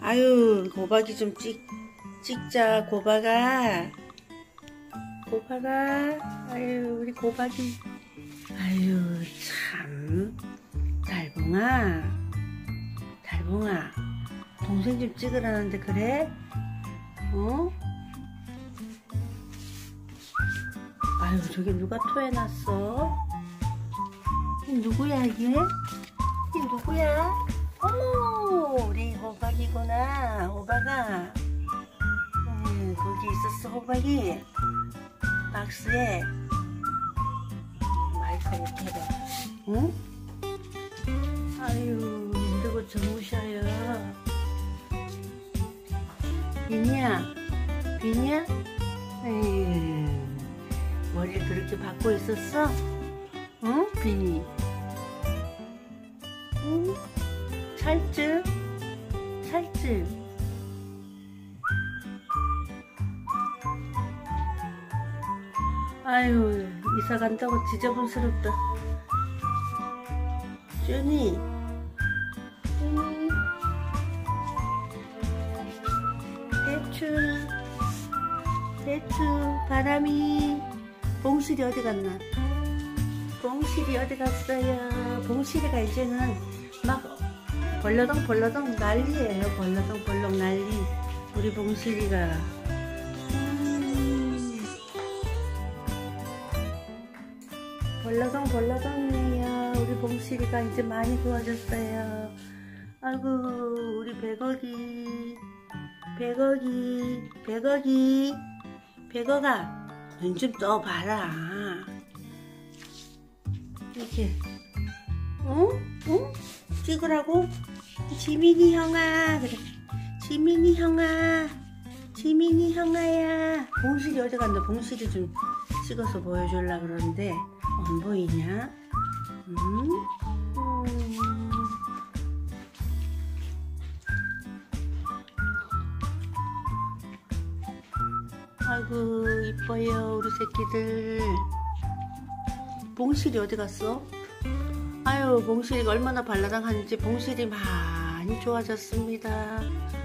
아유, 고박이 좀 찍자, 고박아. 아유, 우리 고박이. 아유, 참. 달봉아. 동생 좀 찍으라는데, 그래? 어? 아유, 저기 누가 토해놨어? 누구야, 이게? 이게 누구야? 어머, 우리 호박이구나. 호박아. 거기 있었어, 호박이. 박스에. 마이크 이렇게 해봐. 응? 아유, 힘들고 주무셔요. 비니야? 머리를 그렇게 박고 있었어? 응? 비니? 응? 찰증? 아유, 이사 간다고 지저분스럽다. 쭈니? 대추, 바람이. 봉실이 어디 갔나? 봉실이 어디 갔어요? 봉실이가 이제는 막 벌러덩 난리예요. 벌러덩 난리. 우리 봉실이가. 벌러덩이에요. 우리 봉실이가 이제 많이 좋아졌어요. 아이고, 우리 백억아, 눈 좀 떠봐라. 이렇게. 응? 찍으라고? 지민이 형아. 그래. 지민이 형아야. 봉실이 어디 갔나? 봉실이 좀 찍어서 보여주려고 그러는데 안 보이냐? 아이고, 이뻐요, 우리 새끼들. 봉실이 어디 갔어? 아유, 봉실이가 얼마나 발라당하는지. 봉실이 많이 좋아졌습니다.